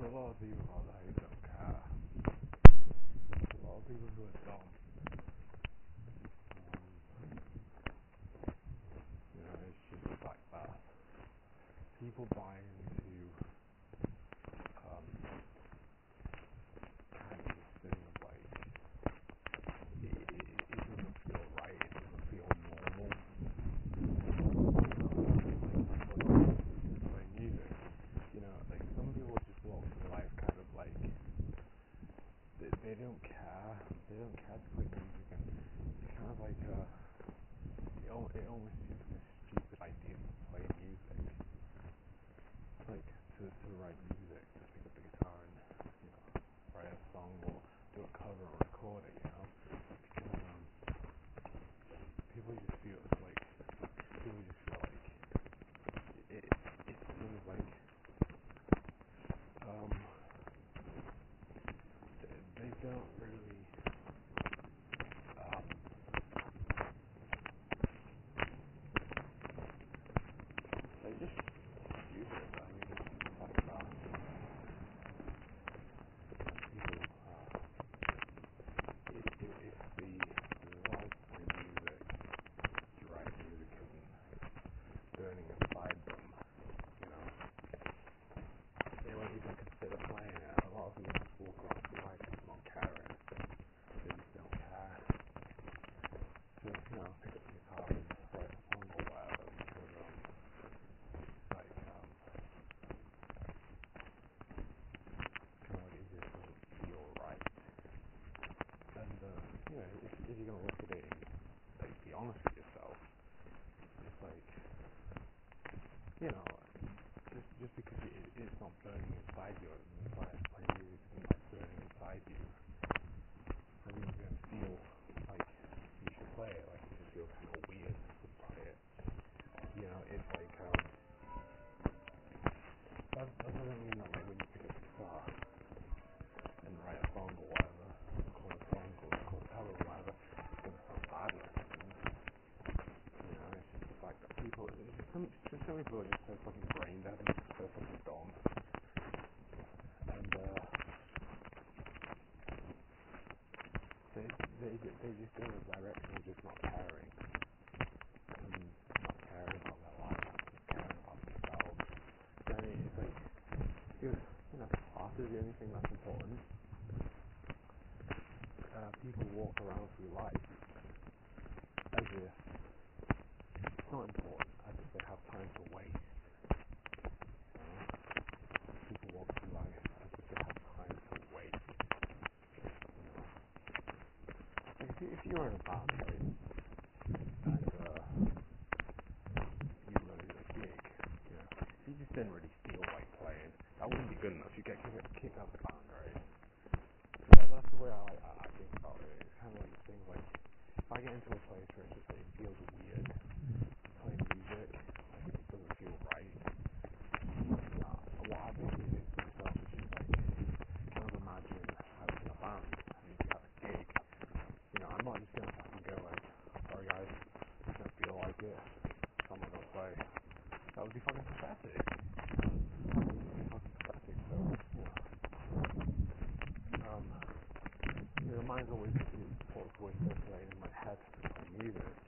a lot of people out there who don't care. A lot of people who are dumb. It's just like that. People buy into kind of this thing of like, it doesn't feel right, it doesn't feel normal. Playing music, like some people just walk through life kind of like, they don't care to play music, and it's kind of like, it almost seems like a stupid idea to play music. Like, to write music, to pick up the guitar and, write a song or do a cover or record it, because, people just feel like, it seems like, they don't really, they just use it. I mean, it's like, people, if the love for music, to write music isn't burning inside them, they won't even consider playing it. A lot of them just walk around through life not caring. They just don't care to, pick up the guitar and write a song or whatever, because, like, kind of like it just doesn't feel right. And, if you're gonna look at it and, like, be honest with yourself, it's like, just because it's not burning inside you, and playing music isn't like burning inside you, I mean, you're gonna feel like you should play it. Like, it just feels kind of weird to play it. It's like, that doesn't mean that, like, when you pick up the guitar and write a song or whatever, record a song or record a cover or whatever, it's gonna sound bad or anything. It's just the fact that some people are just so fucking brain dead and so fucking dumb. And, they just go in a direction of just not caring. And not caring about their life, not caring about themselves. I mean, it's like, art is the only thing that's important. People walk around through life as if it's not important, as if they have time to waste. People walk through life as if they have time to waste. Like, if you were in a band, right, and you were a gig, if you just didn't really feel like playing, that wouldn't be good enough. You get kicked out of the band, right? That's the way I think about it. It's kind of like things like, if I get into a place where it's just like, it feels weird playing music, like it just doesn't feel right, what I want to do for myself is just like, kind of imagine I was in a band and you have a gig. I'm not just gonna fucking go like, sorry guys, I don't feel like it, so I'm not gonna play. That would be fucking pathetic. So, mine's always thoughts always circulating in my head to play music.